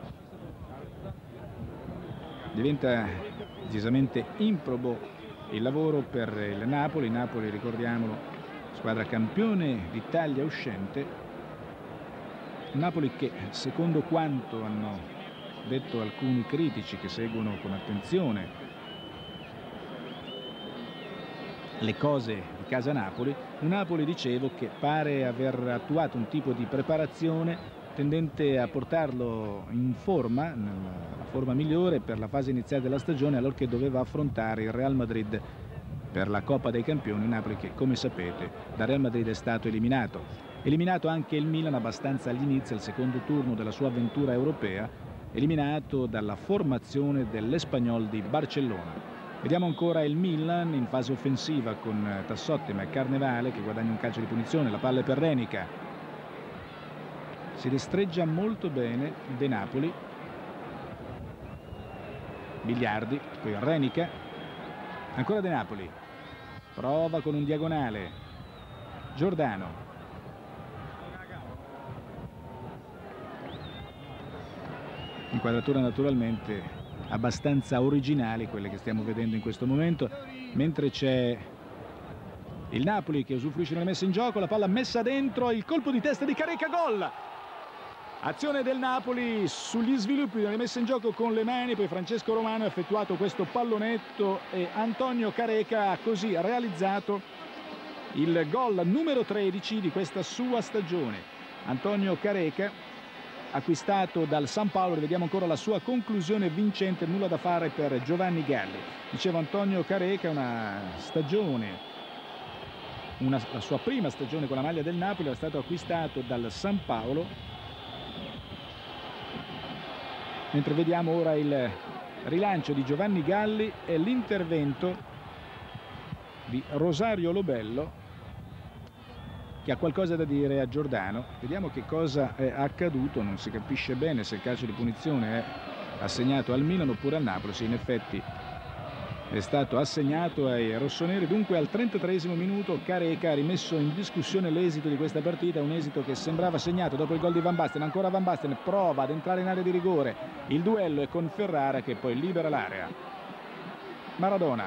Diventa decisamente improbo il lavoro per il Napoli. Napoli, ricordiamolo, squadra campione d'Italia uscente. Napoli che, secondo quanto hanno detto alcuni critici che seguono con attenzione le cose di casa Napoli, un Napoli, dicevo, che pare aver attuato un tipo di preparazione tendente a portarlo in forma, nella forma migliore per la fase iniziale della stagione, allorché doveva affrontare il Real Madrid per la Coppa dei Campioni. Napoli che, come sapete, da Real Madrid è stato eliminato. Eliminato anche il Milan abbastanza all'inizio, al secondo turno della sua avventura europea, eliminato dalla formazione dell'Espanyol di Barcellona. Vediamo ancora il Milan in fase offensiva con Tassotti, ma è Carnevale che guadagna un calcio di punizione, la palla è per Renica. Si destreggia molto bene De Napoli. Biliardi, poi Renica, ancora De Napoli, prova con un diagonale, Giordano. Inquadratura naturalmente abbastanza originali quelle che stiamo vedendo in questo momento, mentre c'è il Napoli che usufruisce della messa in gioco, la palla messa dentro, il colpo di testa di Careca, gol! Azione del Napoli sugli sviluppi della messa in gioco con le mani, poi Francesco Romano ha effettuato questo pallonetto e Antonio Careca ha così realizzato il gol numero tredici di questa sua stagione. Antonio Careca, acquistato dal San Paolo, vediamo ancora la sua conclusione vincente, nulla da fare per Giovanni Galli. Dicevo Antonio Careca, una stagione, una, la sua prima stagione con la maglia del Napoli, è stato acquistato dal San Paolo, mentre vediamo ora il rilancio di Giovanni Galli e l'intervento di Rosario Lobello, che ha qualcosa da dire a Giordano. Vediamo che cosa è accaduto, non si capisce bene se il calcio di punizione è assegnato al Milan oppure al Napoli. Sì, in effetti è stato assegnato ai rossoneri. Dunque al trentatreesimo minuto Careca ha rimesso in discussione l'esito di questa partita, un esito che sembrava segnato dopo il gol di Van Basten. Ancora Van Basten prova ad entrare in area di rigore, il duello è con Ferrara che poi libera l'area. Maradona,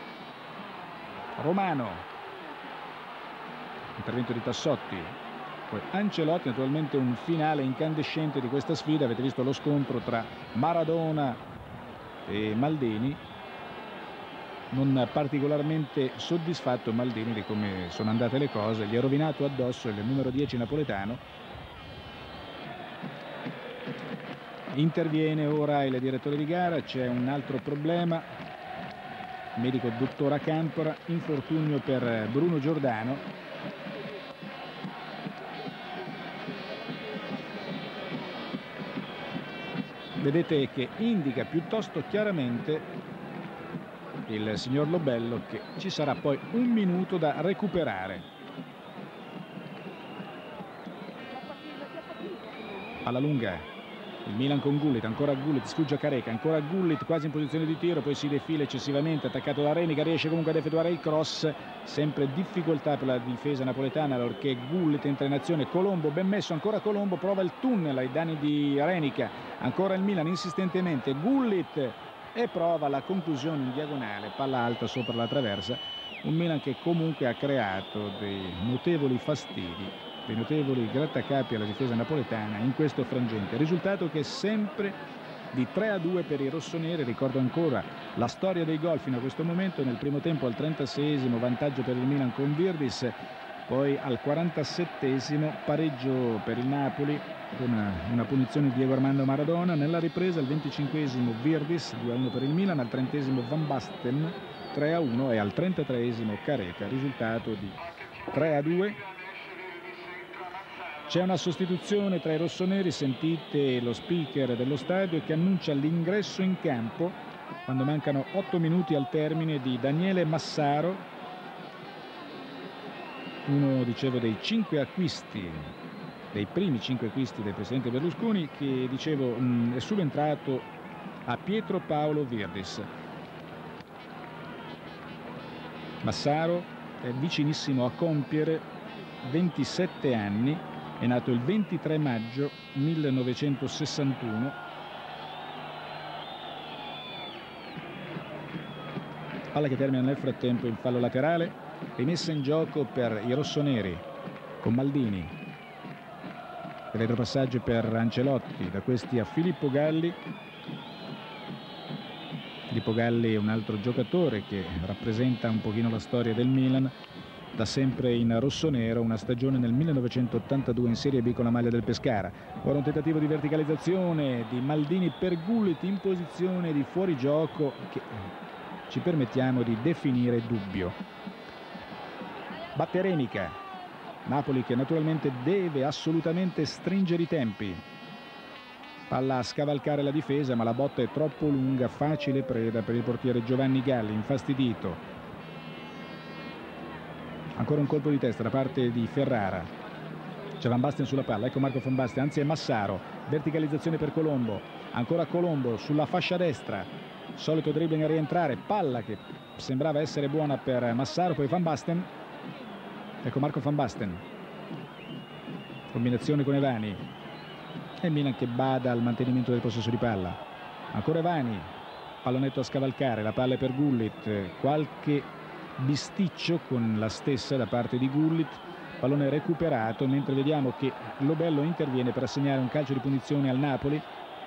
Romano, intervento di Tassotti, poi Ancelotti. Naturalmente un finale incandescente di questa sfida. Avete visto lo scontro tra Maradona e Maldini, non particolarmente soddisfatto Maldini di come sono andate le cose, gli è rovinato addosso il numero dieci napoletano. Interviene ora il direttore di gara, c'è un altro problema, medico dottor Acampora, infortunio per Bruno Giordano. vedete che indica piuttosto chiaramente il signor Lobello che ci sarà poi un minuto da recuperare. Alla lunga il Milan con Gullit, ancora Gullit, sfugge a Careca, ancora Gullit quasi in posizione di tiro, poi si defila eccessivamente, attaccato da Renica, riesce comunque ad effettuare il cross, sempre difficoltà per la difesa napoletana allorché Gullit entra in azione. Colombo ben messo, ancora Colombo, prova il tunnel ai danni di Renica, ancora il Milan insistentemente, Gullit e prova la conclusione in diagonale, palla alta sopra la traversa, un Milan che comunque ha creato dei notevoli fastidi, dei notevoli grattacapi alla difesa napoletana in questo frangente. Risultato che è sempre di tre a due per i rossoneri. Ricordo ancora la storia dei gol fino a questo momento: nel primo tempo al trentaseiesimo vantaggio per il Milan con Virdis, poi al quarantasettesimo pareggio per il Napoli con una, una punizione di Diego Armando Maradona. Nella ripresa al venticinquesimo Virdis due a uno per il Milan, al trentesimo Van Basten tre a uno e al trentatreesimo Careca, risultato di tre a due. C'è una sostituzione tra i rossoneri, sentite lo speaker dello stadio che annuncia l'ingresso in campo quando mancano otto minuti al termine di Daniele Massaro, uno, dicevo, dei cinque acquisti, dei primi cinque acquisti del presidente Berlusconi, che, dicevo, mh, è subentrato a Pietro Paolo Virdis. Massaro è vicinissimo a compiere ventisette anni. È nato il ventitré maggio millenovecentosessantuno. Palla che termina nel frattempo in fallo laterale, rimessa in gioco per i rossoneri con Maldini. Retropassaggio per Ancelotti, da questi a Filippo Galli. Filippo Galli è un altro giocatore che rappresenta un pochino la storia del Milan, da sempre in rossonero, una stagione nel millenovecentottantadue in Serie B con la maglia del Pescara. Ora un tentativo di verticalizzazione di Maldini per Gullit in posizione di fuorigioco che ci permettiamo di definire dubbio. Batte Renica, Napoli che naturalmente deve assolutamente stringere i tempi. Palla a scavalcare la difesa, ma la botta è troppo lunga, facile preda per il portiere Giovanni Galli, infastidito. Ancora un colpo di testa da parte di Ferrara. C'è Van Basten sulla palla, ecco Marco Van Basten, anzi è Massaro. Verticalizzazione per Colombo, ancora Colombo sulla fascia destra. Solito dribbling a rientrare, palla che sembrava essere buona per Massaro, poi Van Basten. Ecco Marco Van Basten. Combinazione con Evani. E Milan che bada al mantenimento del possesso di palla. Ancora Evani, pallonetto a scavalcare, la palla è per Gullit, qualche bisticcio con la stessa da parte di Gullit, pallone recuperato, mentre vediamo che Lobello interviene per assegnare un calcio di punizione al Napoli.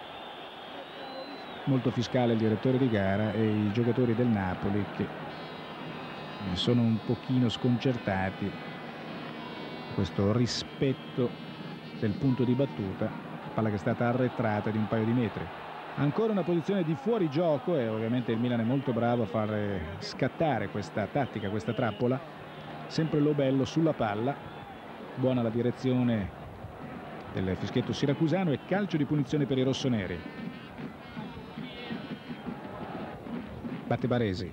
Molto fiscale il direttore di gara e i giocatori del Napoli che sono un pochino sconcertati. Questo rispetto del punto di battuta, palla che è stata arretrata di un paio di metri. Ancora una posizione di fuorigioco e ovviamente il Milan è molto bravo a far scattare questa tattica, questa trappola. Sempre Lobello sulla palla, buona la direzione del fischietto siracusano e calcio di punizione per i rossoneri. Batte Baresi,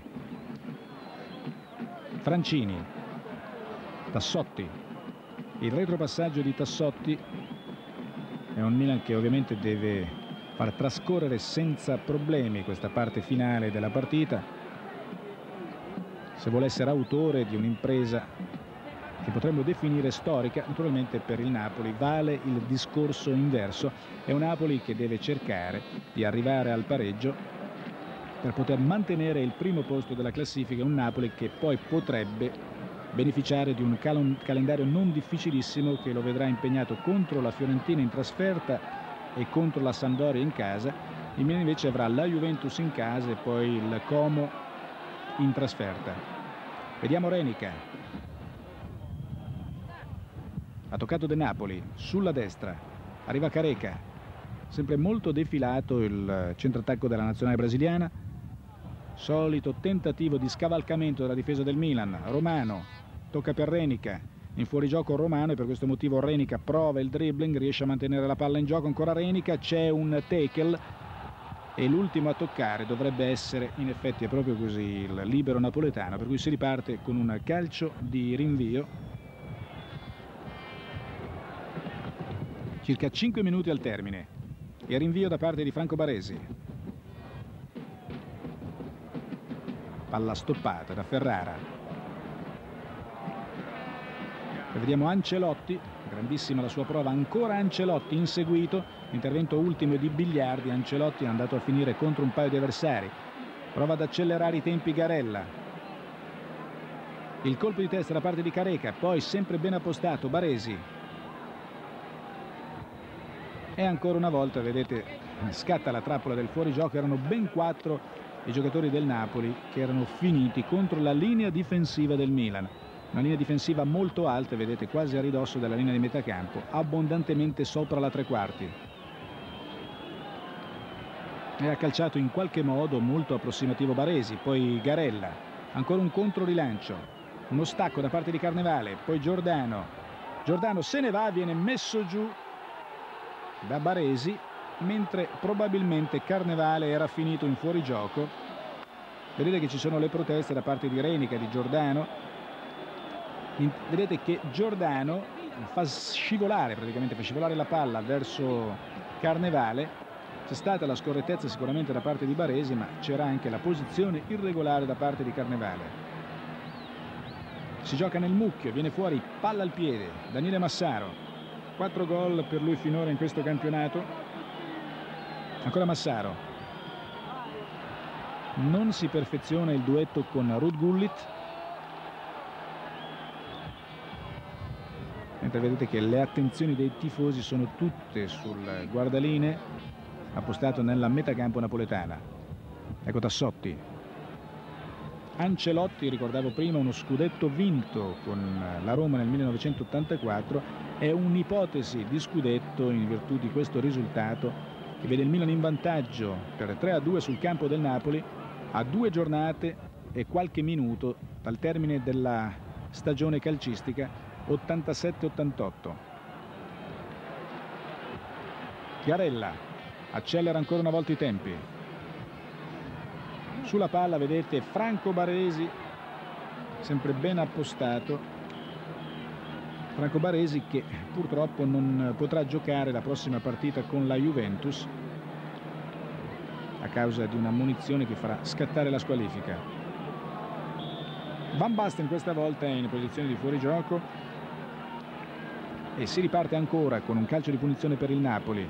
Francini, Tassotti, il retropassaggio di Tassotti. È un Milan che ovviamente deve far trascorrere senza problemi questa parte finale della partita se vuole essere autore di un'impresa che potremmo definire storica. Naturalmente per il Napoli vale il discorso inverso, è un Napoli che deve cercare di arrivare al pareggio per poter mantenere il primo posto della classifica, un Napoli che poi potrebbe beneficiare di un cal calendario non difficilissimo che lo vedrà impegnato contro la Fiorentina in trasferta e contro la Sampdoria in casa. Il Milan invece avrà la Juventus in casa e poi il Como in trasferta. Vediamo Renica. Ha toccato De Napoli sulla destra, arriva Careca, sempre molto defilato il centrattacco della nazionale brasiliana. Solito tentativo di scavalcamento della difesa del Milan. Romano tocca per Renica, in fuorigioco Romano, e per questo motivo Renica prova il dribbling, riesce a mantenere la palla in gioco. Ancora Renica, c'è un tackle e l'ultimo a toccare dovrebbe essere, in effetti è proprio così, il libero napoletano, per cui si riparte con un calcio di rinvio. Circa cinque minuti al termine e rinvio da parte di Franco Baresi. Palla stoppata da Ferrara. E vediamo Ancelotti, grandissima la sua prova, ancora Ancelotti inseguito, intervento ultimo di Biliardi. Ancelotti è andato a finire contro un paio di avversari, prova ad accelerare i tempi Garella, il colpo di testa da parte di Careca, poi sempre ben appostato Baresi, e ancora una volta vedete scatta la trappola del fuorigioco. Erano ben quattro i giocatori del Napoli che erano finiti contro la linea difensiva del Milan. Una linea difensiva molto alta, vedete, quasi a ridosso della linea di metà campo, abbondantemente sopra la tre quarti. E ha calciato in qualche modo molto approssimativo Baresi, poi Garella, ancora un controrilancio, uno stacco da parte di Carnevale, poi Giordano. Giordano se ne va, viene messo giù da Baresi, mentre probabilmente Carnevale era finito in fuorigioco. Vedete che ci sono le proteste da parte di Renica, di Giordano. Vedete che Giordano fa scivolare, praticamente fa scivolare la palla verso Carnevale. C'è stata la scorrettezza sicuramente da parte di Baresi, ma c'era anche la posizione irregolare da parte di Carnevale. Si gioca nel mucchio, viene fuori, palla al piede, Daniele Massaro. Quattro gol per lui finora in questo campionato. Ancora Massaro. Non si perfeziona il duetto con Ruud Gullit. Mentre vedete che le attenzioni dei tifosi sono tutte sul guardalinee appostato nella metacampo napoletana. Ecco Tassotti. Ancelotti, ricordavo prima, uno scudetto vinto con la Roma nel millenovecentottantaquattro, è un'ipotesi di scudetto in virtù di questo risultato che vede il Milan in vantaggio per tre a due sul campo del Napoli a due giornate e qualche minuto dal termine della stagione calcistica ottantasette ottantotto. Garella accelera ancora una volta i tempi. Sulla palla vedete Franco Baresi, sempre ben appostato. Franco Baresi che purtroppo non potrà giocare la prossima partita con la Juventus a causa di una ammonizione che farà scattare la squalifica. Van Basten questa volta è in posizione di fuorigioco e si riparte ancora con un calcio di punizione per il Napoli.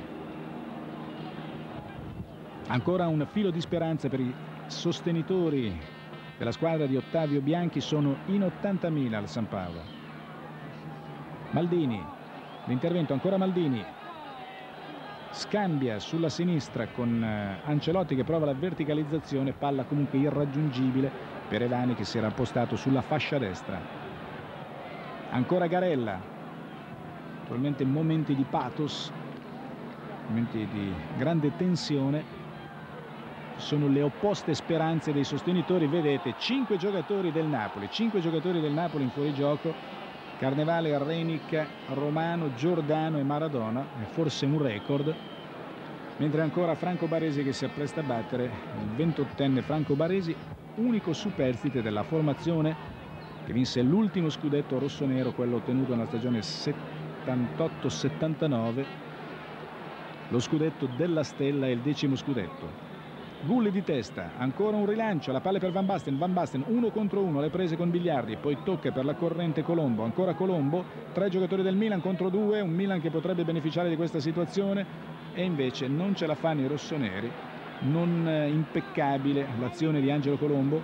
Ancora un filo di speranza per i sostenitori della squadra di Ottavio Bianchi, sono in ottantamila al San Paolo. Maldini, l'intervento ancora Maldini, scambia sulla sinistra con Ancelotti che prova la verticalizzazione, palla comunque irraggiungibile per Evani che si era appostato sulla fascia destra. Ancora Garella. Naturalmente momenti di pathos, momenti di grande tensione, sono le opposte speranze dei sostenitori. Vedete cinque giocatori del Napoli, cinque giocatori del Napoli in fuorigioco, Carnevale, Renica, Romano, Giordano e Maradona, è forse un record, mentre ancora Franco Baresi che si appresta a battere, il ventottenne Franco Baresi, unico superstite della formazione che vinse l'ultimo scudetto rossonero, quello ottenuto nella stagione settantotto settantanove, lo scudetto della Stella e il decimo scudetto. Gulli di testa, ancora un rilancio, la palla per Van Basten, Van Basten uno contro uno, le prese con Biliardi, poi tocca per la corrente Colombo, ancora Colombo, tre giocatori del Milan contro due, un Milan che potrebbe beneficiare di questa situazione e invece non ce la fanno i rossoneri, non impeccabile l'azione di Angelo Colombo.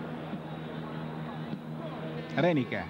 Renica,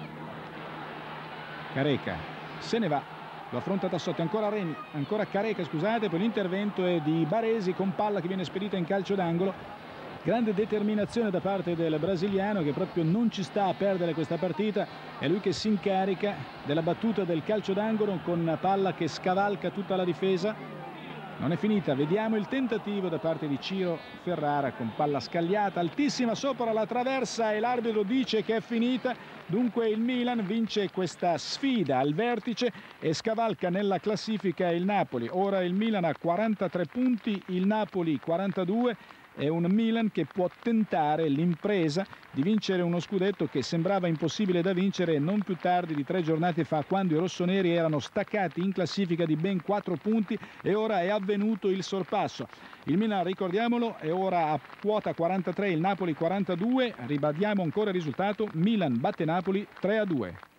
Careca, se ne va. Lo affronta Tassotti, ancora Reni, ancora Careca, scusate, poi l'intervento è di Baresi con palla che viene spedita in calcio d'angolo. Grande determinazione da parte del brasiliano che proprio non ci sta a perdere questa partita. È lui che si incarica della battuta del calcio d'angolo con palla che scavalca tutta la difesa. Non è finita, vediamo il tentativo da parte di Ciro Ferrara con palla scagliata altissima sopra la traversa e l'arbitro dice che è finita. Dunque il Milan vince questa sfida al vertice e scavalca nella classifica il Napoli. Ora il Milan ha quarantatré punti, il Napoli quarantadue. È un Milan che può tentare l'impresa di vincere uno scudetto che sembrava impossibile da vincere non più tardi di tre giornate fa, quando i rossoneri erano staccati in classifica di ben quattro punti, e ora è avvenuto il sorpasso. Il Milan, ricordiamolo, è ora a quota quarantatré, il Napoli quarantadue. Ribadiamo ancora il risultato: Milan batte Napoli tre a due.